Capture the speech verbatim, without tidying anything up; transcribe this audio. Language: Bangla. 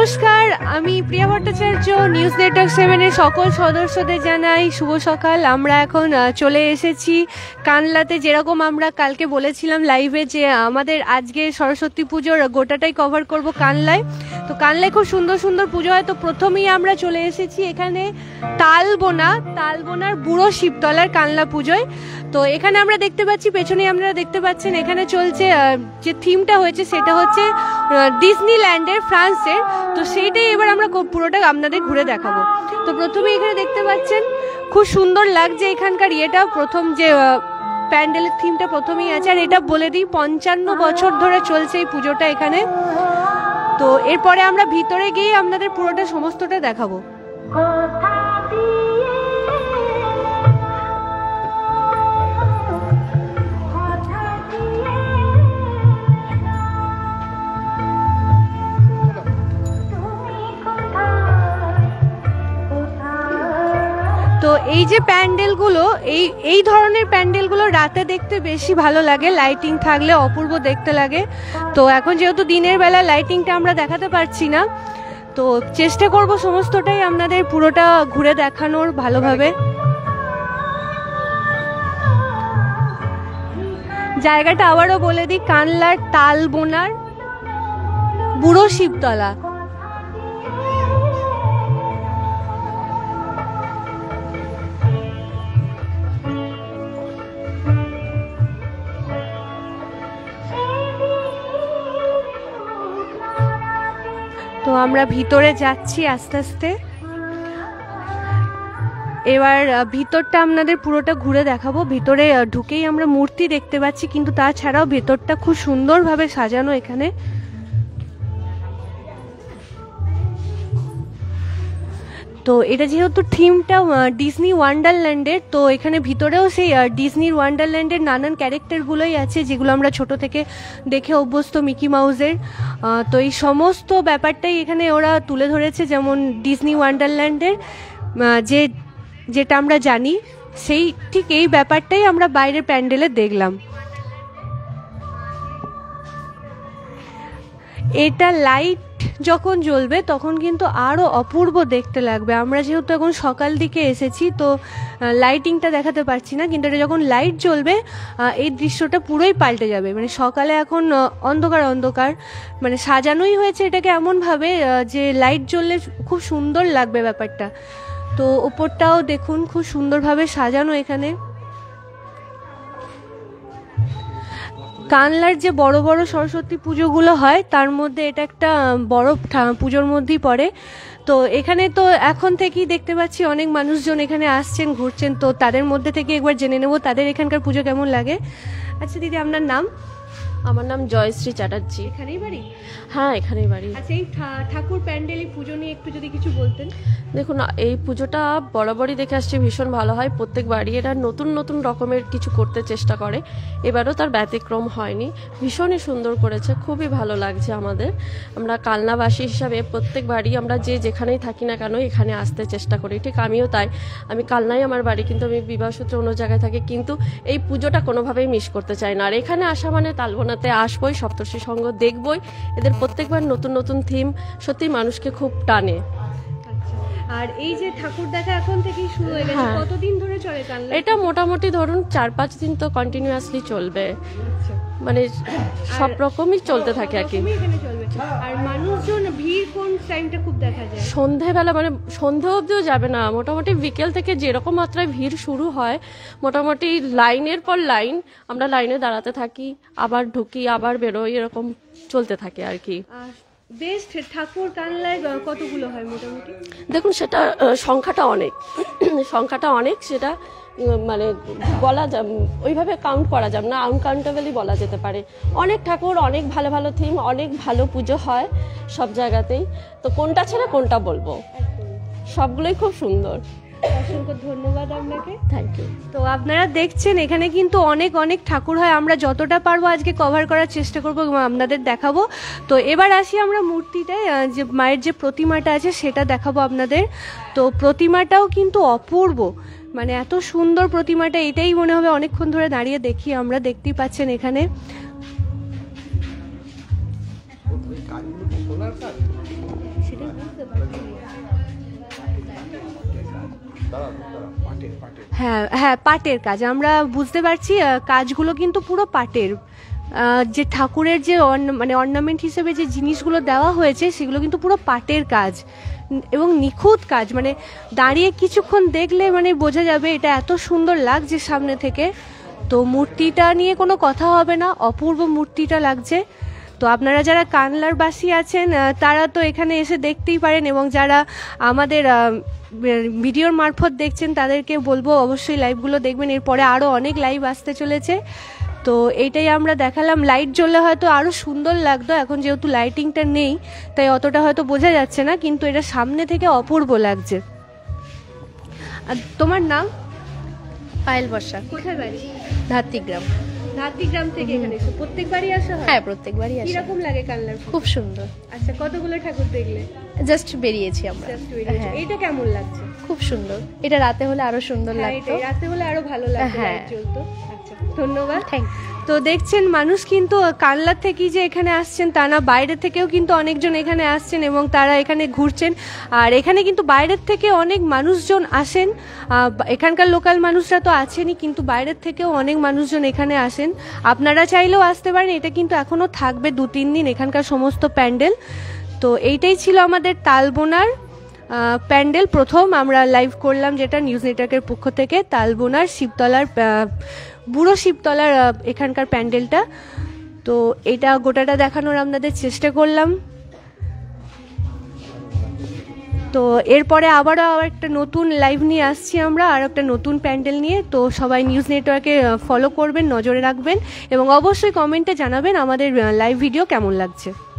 নমস্কার, আমি প্রিয়া ভট্টাচার্য। নিউজ নেটওয়ার্ক সেভেনের সকল সদস্যদের জানাই শুভ সকাল। আমরা এখন চলে এসেছি কানলাতে। যেরকম আমরা কালকে বলেছিলাম লাইভে যে আমাদের আজকে সরস্বতী পুজোর গোটাটাই কভার করব কানলায়। তো কানলায় খুব সুন্দর সুন্দর পুজো হয়। তো প্রথমেই আমরা চলে এসেছি এখানে তালবোনা তালবোনার বুড়ো শিবতলার কানলা পুজোয়। তো এখানে আমরা দেখতে পাচ্ছি, পেছনে আপনারা দেখতে পাচ্ছেন, এখানে চলছে যে থিমটা হয়েছে সেটা হচ্ছে ডিজনিল্যান্ডের, ফ্রান্সের। তো সেইটাই এবার আমরা পুরোটা আপনাদের ঘুরে দেখাবো। তো প্রথমে এখানে দেখতে পাচ্ছেন খুব সুন্দর লাগছে এখানকার ইয়েটা। প্রথম যে প্যান্ডেলের থিমটা প্রথমেই আছে, আর এটা বলে দিই পঞ্চান্ন বছর ধরে চলছে এই পুজোটা এখানে। তো এরপরে আমরা ভিতরে গিয়ে আপনাদের পুরোটা সমস্তটা দেখাবো। তো এই যে প্যান্ডেলগুলো, এই এই ধরনের প্যান্ডেলগুলো রাতে দেখতে বেশি ভালো লাগে, লাইটিং থাকলে অপূর্ব দেখতে লাগে। তো এখন যেহেতু দিনের বেলা লাইটিংটা আমরা দেখাতে পারছি না, তো চেষ্টা করব সমস্তটাই আপনাদের পুরোটা ঘুরে দেখানোর ভালোভাবে। জায়গাটা আবারও বলে দিই, কানলার তালবোনার বুড়ো শিবতলা। তো আমরা ভিতরে যাচ্ছি আস্তে আস্তে। এবার ভিতরটা আপনাদের পুরোটা ঘুরে দেখাবো। ভিতরে ঢুকেই আমরা মূর্তি দেখতে পাচ্ছি, কিন্তু তাছাড়াও ভেতরটা খুব সুন্দরভাবে সাজানো এখানে। তো এটা যেহেতু থিমটা ডিজনি ওয়ান্ডারল্যান্ডের, তো এখানে ভিতরেও সেই ডিজনির ওয়ান্ডারল্যান্ডের নানান ক্যারেক্টারগুলোই আছে যেগুলো আমরা ছোট থেকে দেখে অভ্যস্ত, মিকি মাউসের। তো এই সমস্ত ব্যাপারটাই এখানে ওরা তুলে ধরেছে, যেমন ডিজনি ওয়ান্ডারল্যান্ডের যে যেটা আমরা জানি, সেই ঠিক এই ব্যাপারটাই আমরা বাইরের প্যান্ডেলে দেখলাম। এটা লাইট যখন জ্বলবে তখন কিন্তু আরও অপূর্ব দেখতে লাগবে। আমরা যেহেতু এখন সকাল দিকে এসেছি, তো লাইটিংটা দেখাতে পারছি না, কিন্তু এটা যখন লাইট জ্বলবে এই দৃশ্যটা পুরোই পাল্টে যাবে। মানে সকালে এখন অন্ধকার অন্ধকার, মানে সাজানোই হয়েছে এটাকে এমনভাবে যে লাইট জ্বললে খুব সুন্দর লাগবে ব্যাপারটা। তো ওপরটাও দেখুন খুব সুন্দরভাবে সাজানো এখানে। কানলার যে বড় বড় সরস্বতী পুজোগুলো হয় তার মধ্যে এটা একটা বড় পুজোর মধ্যেই পড়ে। তো এখানে তো এখন থেকেই দেখতে পাচ্ছি অনেক মানুষজন এখানে আসছেন, ঘুরছেন। তো তাদের মধ্যে থেকে একবার জেনে নেব তাদের এখানকার পুজো কেমন লাগে। আচ্ছা দিদি, আপনার নাম? আমার নাম জয়শ্রী চ্যাটার্জি। এখানেই বাড়ি? হ্যাঁ, এখানেই বাড়ি। আচ্ছা, এই ঠাকুর প্যান্ডেল পুজো নিয়ে একটু যদি কিছু বলতেন। দেখুন, এই পুজোটা বরাবরই দেখে আসছি ভীষণ ভালো হয়। প্রত্যেক বাড়ি এরা নতুন নতুন রকমের কিছু করতে চেষ্টা করে, এবারও তার ব্যতিক্রম হয়নি। ভীষণই সুন্দর করেছে, খুবই ভালো লাগছে আমাদের। আমরা কালনাবাসী হিসাবে প্রত্যেক বাড়ি আমরা যে যেখানেই থাকি না কেন এখানে আসতে চেষ্টা করি। ঠিক আমিও তাই। আমি কালনাই আমার বাড়ি, কিন্তু আমি বিবাহসূত্রে অন্য জায়গায় থাকি, কিন্তু এই পুজোটা কোনোভাবেই মিস করতে চাই না। আর এখানে আসা মানে তালবোনাতে আসবই, সপ্তর্ষি সঙ্গ দেখবই। এদের প্রত্যেকবার নতুন নতুন থিম সত্যি মানুষকে খুব টানে। আর এই যে ঠাকুর দেখা এখন থেকেই শুরু হয়ে গেছে, কতদিন ধরে চলে কানলা? এটা মোটামুটি ধরুন চার পাঁচ দিন তো কন্টিনিউয়াসলি চলবে, মানে সব রকমই চলতে থাকে আর কি। আর মানুষজন ভিড় কোন টাইমটা খুব দেখা যায়? সন্ধেবেলা, মানে সন্ধে অবধিও যাবে না, মোটামুটি বিকেল থেকে যেরকম মাত্রায় ভিড় শুরু হয়, মোটামুটি লাইনের পর লাইন, আমরা লাইনে দাঁড়াতে থাকি, আবার ঢুকি, আবার বেরোই, এরকম চলতে থাকে আর কি। বেস্ট ঠাকুর কানলায় কতগুলো হয় মোটামুটি? দেখুন, সেটা সংখ্যাটা অনেক সংখ্যাটা অনেক সেটা মানে বলা যা ওইভাবে কাউন্ট করা যাবে না, আনকাউন্টেবলই বলা যেতে পারে। অনেক ঠাকুর, অনেক ভালো ভালো থিম, অনেক ভালো পুজো হয় সব জায়গাতেই। তো কোনটা ছেড়ে কোনটা বলবো, সবগুলোই খুব সুন্দর। অসংখ্য ধন্যবাদ আপনাকে। Thank you. তো আপনারা দেখছেন এখানে কিন্তু অনেক অনেক ঠাকুর হয়। আমরা যতটা পারবো আজকে কভার করার চেষ্টা করবো এবং আপনাদের দেখাবো। তো এবার আসি আমরা মূর্তিটায়, যে মায়ের যে প্রতিমাটা আছে সেটা দেখাবো আপনাদের। তো প্রতিমাটাও কিন্তু অপূর্ব, মানে এত সুন্দর প্রতিমাটা, এটাই মনে হবে অনেকক্ষণ ধরে দাঁড়িয়ে দেখি আমরা। দেখতেই পাচ্ছেন এখানে সেটা হ্যাঁ হ্যাঁ, পাটের কাজ আমরা বুঝতে পারছি। আহ, কাজগুলো কিন্তু পুরো পাটের। আহ, যে ঠাকুরের যে অর্ন- মানে অর্নামেন্ট হিসেবে যে জিনিসগুলো দেওয়া হয়েছে সেগুলো কিন্তু পুরো পাটের কাজ উম, এবং নিখুঁত কাজ। মানে দাঁড়িয়ে কিছুক্ষণ দেখলে মানে বোঝা যাবে এটা এত সুন্দর লাগছে সামনে থেকে। তো মূর্তিটা নিয়ে কোনো কথা হবে না, অপূর্ব মূর্তিটা লাগছে। তো আপনারা যারা কানলার বাসী আছেন আহ, তারা তো এখানে এসে দেখতেই পারেন, এবং যারা আমাদের আহ, ভিডিওর মারফত দেখছেন তাদেরকে বলবো অবশ্যই লাইভগুলো দেখবেন। এরপরে আরও অনেক লাইভ আসতে চলেছে। তো এইটাই আমরা দেখালাম। লাইট জ্বললে হয়তো আরও সুন্দর লাগতো, এখন যেহেতু লাইটিংটা নেই তাই অতটা হয়তো বোঝা যাচ্ছে না, কিন্তু এটা সামনে থেকে অপূর্ব লাগছে। আর তোমার নাম? পায়েল বর্ষা, কোথায় বাড়ি? ধাত্রীগ্রাম। নাতিগ্রাম থেকে এখানে এসো? প্রত্যেকবারই আসা হয়? হ্যাঁ, প্রত্যেকবারই আসি। কিরকম লাগে কানলার পুজো? খুব সুন্দর। আচ্ছা, কতগুলো ঠাকুর দেখলে? জাস্ট বেরিয়েছি আমরা। Just বেরিয়েছো। হ্যাঁ, এইটা কেমন লাগছে? খুব সুন্দর। এটা রাতে হলে আরো সুন্দর হ্যাঁ, লাগতো। এটাই রাতে হলে আরো ভালো লাগতো, হ্যাঁ। লাইট জ্বলতো। আচ্ছা, ধন্যবাদ। থ্যাংক তো দেখছেন মানুষ কিন্তু কানলার থেকেই যে এখানে আসছেন তা না, বাইরে থেকেও কিন্তু অনেকজন এখানে আসছেন এবং তারা এখানে ঘুরছেন। আর এখানে কিন্তু বাইরের থেকে অনেক মানুষজন আসেন। আহ, এখানকার লোকাল মানুষরা তো আছেনই, কিন্তু বাইরের থেকেও অনেক মানুষজন এখানে আসেন। আপনারা চাইলেও আসতে পারেন, এটা কিন্তু এখনো থাকবে দু তিন দিন এখানকার সমস্ত প্যান্ডেল। তো এইটাই ছিল আমাদের তালবোনার আহ, প্যান্ডেল। প্রথম আমরা লাইভ করলাম যেটা নিউজ নেটওয়ার্কের পক্ষ থেকে, তালবোনার শিবতলার আহ, বুড়ো শিবতলার আহ, এখানকার প্যান্ডেলটা। তো এটা গোটাটা দেখানোর আপনাদের চেষ্টা করলাম। তো এরপরে আবারও আবার একটা নতুন লাইভ নিয়ে আসছি আমরা, আর একটা নতুন প্যান্ডেল নিয়ে। তো সবাই নিউজ নেটওয়ার্কে ফলো করবেন, নজরে রাখবেন এবং অবশ্যই কমেন্টে জানাবেন আমাদের লাইভ ভিডিও কেমন লাগছে।